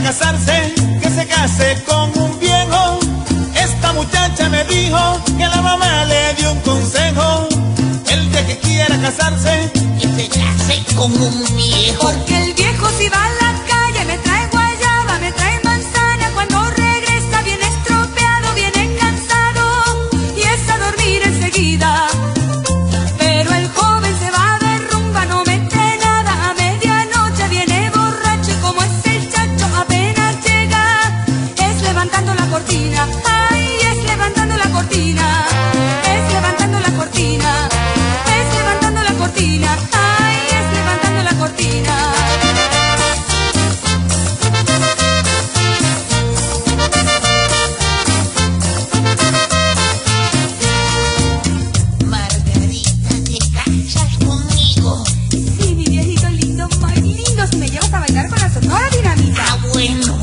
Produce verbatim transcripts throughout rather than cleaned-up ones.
casarse, que se case con un viejo. Esta muchacha me dijo que la mamá le dio un consejo. El día que quiera casarse, que se case con un viejo. Porque el viejo si va a la calle me trae guayaba, me trae manzana. Cuando regresa viene estropeado, viene cansado y es a dormir enseguida. Pero el joven se va de rumba, no mete nada. A medianoche viene borracho y como es el chacho apenas llega, es levantando la cortina. Ay, es levantando la cortina. Es levantando la cortina. Es levantando la cortina. Ay, es levantando la cortina. Margarita, ¿te casas conmigo? Sí, mi viejito lindo, muy lindo. Si me llevas a bailar con la Sonora Dinamita. Ah, bueno.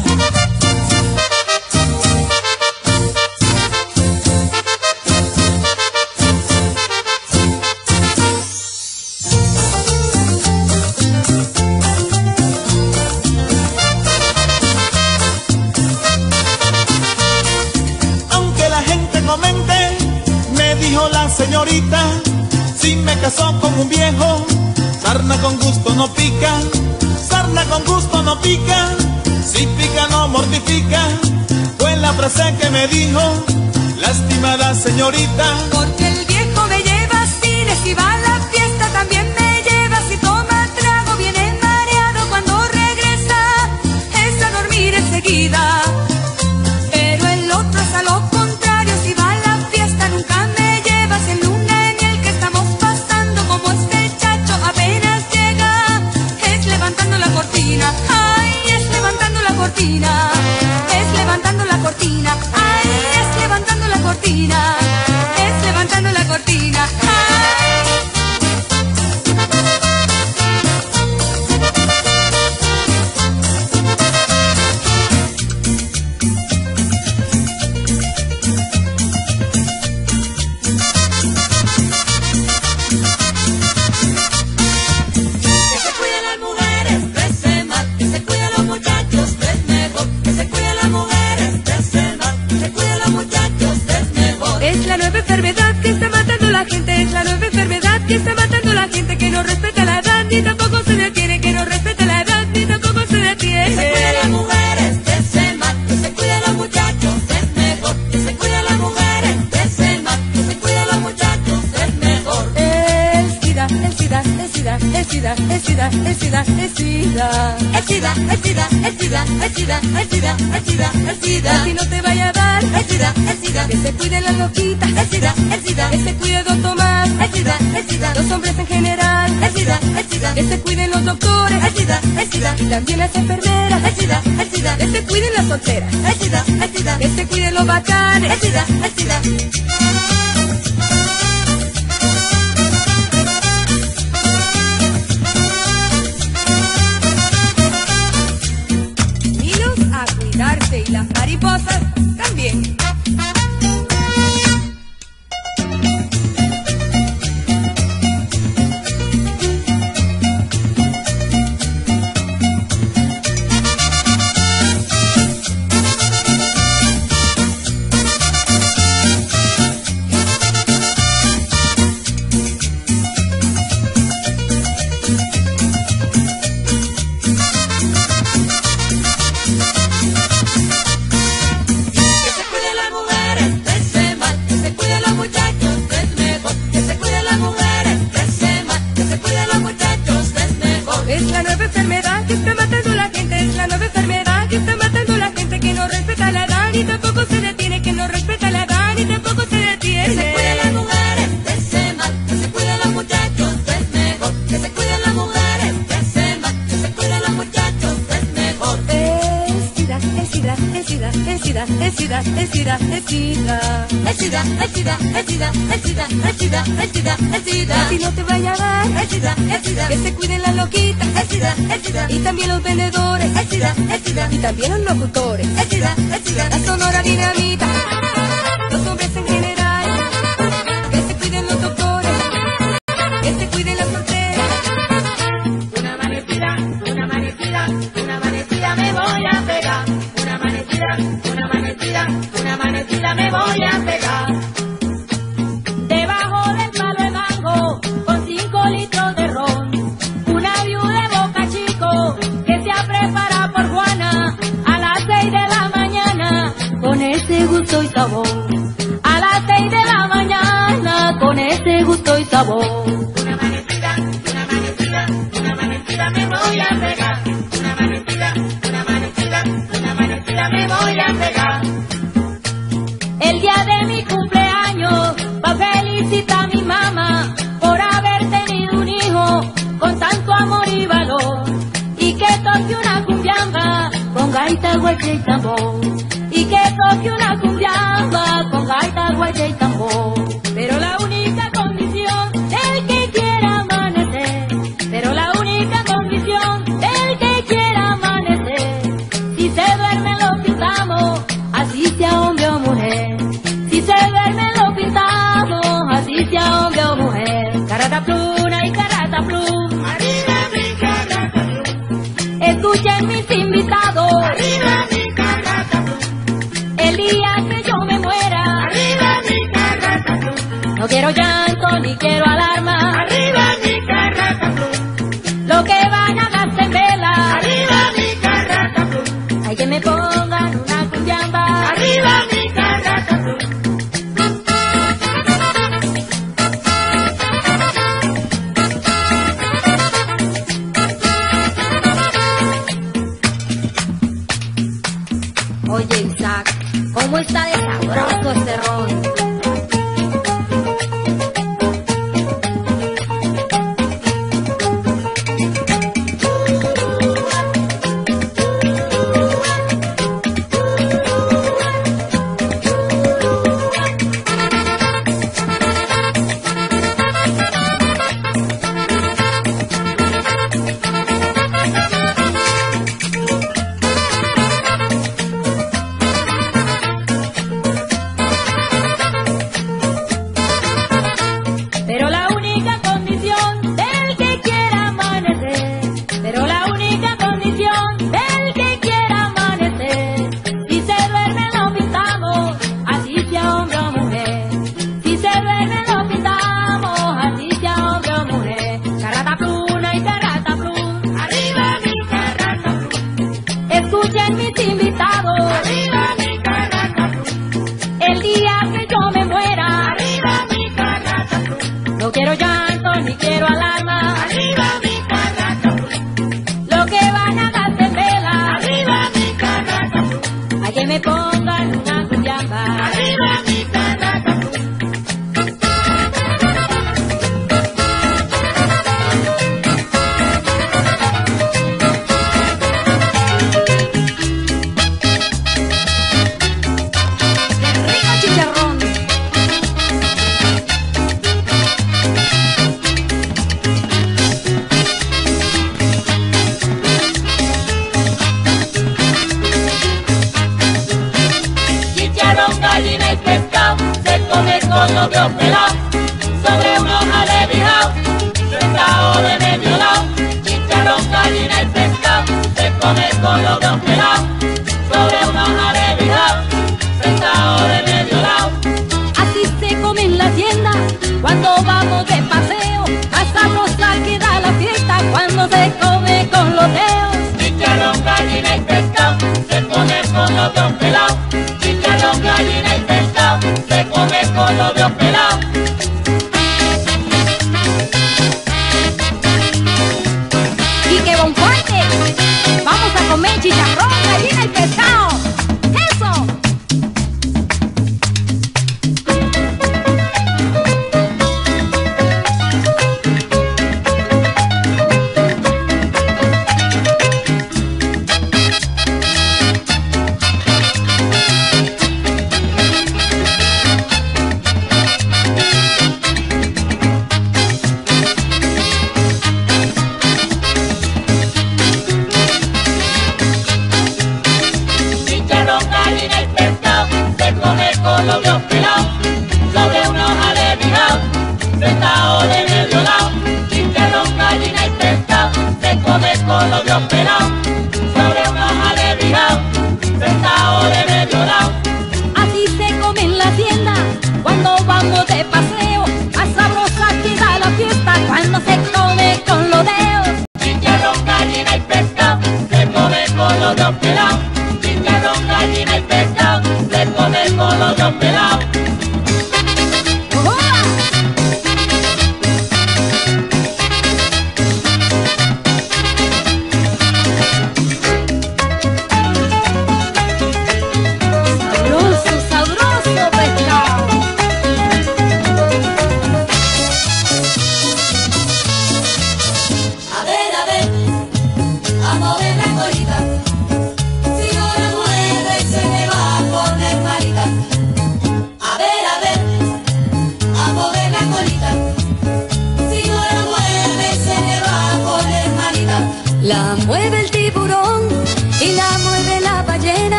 aunque la gente comente, me dijo la señorita, si me casó con un viejo, sarna con gusto no pica, sarna con gusto no pica, si pica no mortifica, fue la frase que me dijo la estimada señorita. Porque el viejo me lleva a cine, si va a la fiesta también me lleva. Si toma trago viene mareado, cuando regresa es a dormir enseguida. Pero el otro es a lo contrario, si va a la fiesta nunca me llevas. En luna de miel que estamos pasando, como este chacho apenas llega, es levantando la cortina. Ay, es levantando la cortina. Es levantando la cortina. Ay, es levantando la cortina. Es levantando la cortina. Ay. Que se cuiden las mujeres, trece más. Que se cuiden los muchachos, es mejor. Que se cuiden las mujeres, trece más. Que se cuiden los muchachos, es mejor. Es la nueva enfermedad que está matando a la gente. Es la nueva enfermedad que está matando a la gente. Que no respeta la edad ni tampoco se detiene. Que no respeta la edad ni tampoco se detiene. Que se cuiden las mujeres, trece más. Que se cuiden los muchachos, es mejor. Que se cuiden las mujeres, trece más. Que se cuiden los muchachos, es mejor. El SIDA, el SIDA, el SIDA, el SIDA, el SIDA, el SIDA, el SIDA. El SIDA, el SIDA, el SIDA, el SIDA, el SIDA, el SIDA, el SIDA. Que no te vaya a dar. El SIDA, el SIDA, Que se cuiden las loquitas. el SIDA, el SIDA, Que se cuide Don Tomás. el SIDA, el SIDA, Los hombres en general. el SIDA, el SIDA, Que se cuiden los doctores. el SIDA, el SIDA, Y también las enfermeras. el SIDA, el SIDA, Que se cuiden las solteras. el SIDA, el SIDA, Que se cuiden los bacanes. el SIDA, el SIDA. Niños a cuidarse y las mariposas también. Que se cuiden las mujeres, trece más. Que se cuiden los muchachos, es mejor. Que se cuiden las mujeres, trece más. Que se cuiden los muchachos, es mejor. Es la nueva enfermedad que está matando a la gente. Es la nueva enfermedad que está matando a la gente. Que no respeta la edad ni tampoco se detiene. Que no respeta la edad ni tampoco se detiene. Que se cuiden las mujeres, trece más. Que se cuiden los muchachos, es mejor. Que se cuiden las mujeres, trece más. Que se cuiden los muchachos, es mejor. El SIDA, el SIDA, el SIDA, el SIDA, el SIDA, el SIDA, el SIDA. El SIDA, el SIDA, el SIDA, el SIDA, el SIDA, el SIDA, el SIDA. Si no te vaya a dar. El SIDA, el SIDA, Que se cuiden las loquitas. el SIDA, el SIDA, Y también los vendedores. el SIDA, el SIDA, Y también los locutores. el SIDA, el SIDA. La Sonora Dinamita. Los hombres en general. Que se cuiden los doctores. Que se cuiden las solteras. Una amanecida, una amanecida, una amanecida me voy a pegar. sabor. A las seis de la mañana con ese gusto y sabor. Una manecita, una manecita, una manecita me voy a pegar. Una manecita, una manecita, una manecita me voy a pegar. El día de mi cumpleaños va felicita a mi mamá por haber tenido un hijo con tanto amor y valor. Y que toque una cumbiamba con gaita, guache y tambor. Y que toque una cumbiamba con gaita, guache y tambor. Pero la única condición del que quiera amanecer, pero la única condición del que quiera amanecer, si se duerme lo pintamos, así sea hombre o mujer. Si se duerme lo pintamos, así sea hombre o mujer. Caratapluna y carataplum, Arriba mi carataplum, escuchen mis invitados. arriba mi carataplum, El día que yo me muera, arriba mi carataplum, no quiero llanto ni quiero alarma. arriba mi carataplum, Lo que van a gastar en vela, arriba mi carataplum, hay que me pongan una cumbiamba. arriba mi carataplum. Oye Isaac, ¿cómo está de sabroso este ron? Pero la única condición del que quiera amanecer, pero la única condición del que quiera amanecer, si se duerme lo pintamos, así sea hombre o mujer. Si se duerme lo pintamos, así sea hombre o mujer. Caratapluna y carataplum, Arriba mi carataplum, escuchen mis invitados. arriba mi carataplum, El día que yo me muera, arriba mi carataplum, no quiero llanto ni quiero alarma. arriba mi carataplum, Lo que van a gastar en vela, arriba mi carataplum, hay que me pongan una cumbiamba. arriba mi carataplum. ¡Qué rico chicharrón! Chicharrón, gallina y pescado, se come con los dedos pelados, sobre una hoja de bijao, sentado de medio lado. Chicharrón, gallina y pescado, se come con los dedos pelados, sobre una hoja de bijao, sentado de medio lado. Así se come en la tienda cuando vamos de paseo. Más sabrosa queda la fiesta cuando se come con los dedos. Chicharrón, gallina y pescado, se come con los dedos pelados. Chicharrón, gallina y pescado, se come con los dedos pelados. ¡Y qué bon fuerte! ¡Vamos a comer chicharrón, gallina y pescado! ¡Eso! Chicharrón, gallina y pescado, se come con los dedos pelados, sobre una hoja de bijao, sentado de medio lado. Chicharrón, gallina y pescado, se come con los dedos pelados, sobre una hoja de bijao, sentado de medio lado. Así se come en la tienda cuando vamos de paseo. Más sabrosa queda la fiesta cuando se come con los dedos. Chicharrón, gallina y pescado, se come con los dedos pelados. Chicharrón, gallina y pescado, se come con los dedos pelados.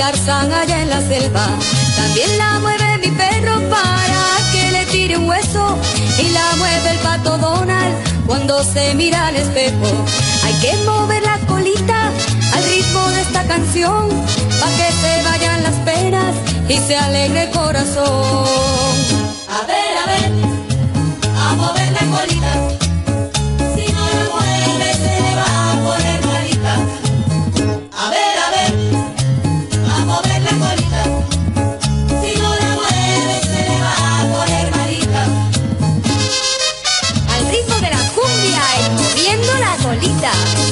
Tarzán allá en la selva. También la mueve mi perro para que le tire un hueso, y la mueve el pato Donald cuando se mira al espejo. Hay que mover la colita al ritmo de esta canción, pa' que se vayan las penas y se alegre el corazón. A ver, a ver, a mover la colita. Si no la mueve se le va a poner malita. A ver, a ver, a mover la colita. Si no la mueve se le va a poner malita. Al ritmo de la cumbia y moviendo la colita.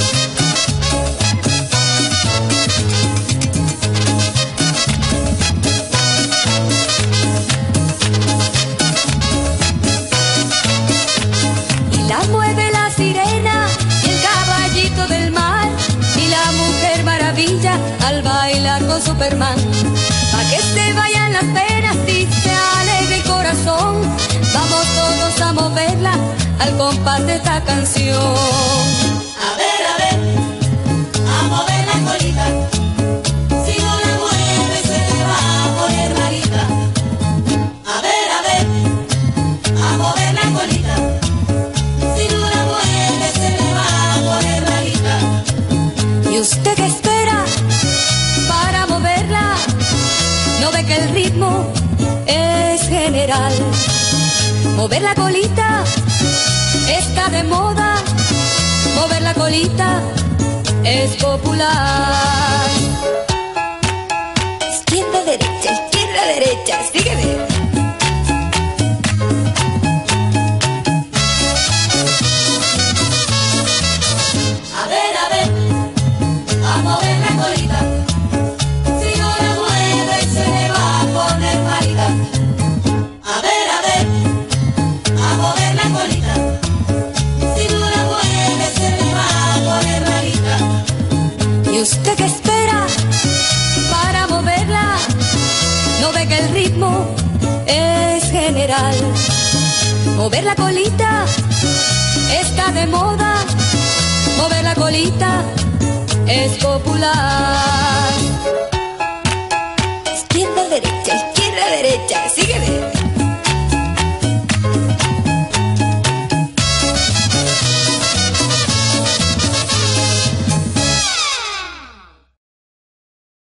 La mueve la sirena y el caballito del mar, y la mujer maravilla al bailar con Superman. Pa' que se vayan las penas y se alegre el corazón, vamos todos a moverla al compás de esta canción. A ver, a ver, a mover la colita. Si no la mueve se le va a poner malita. A ver, a ver, a mover la colita. Si no la mueve se le va a poner malita. ¿Y usted qué espera para moverla? ¿No ve que el ritmo es general? Mover la colita está de moda, mover la colita es popular. Izquierda, derecha, izquierda, derecha, sígueme. A ver, a ver, a mover la colita. Si no la mueve se le va a poner malita. A ver, a ver, a mover la colita. Si no la mueve se le va a poner malita. ¿Y usted qué espera para moverla? ¿No ve que el ritmo es general? Mover la colita está de moda, mover la colita es popular.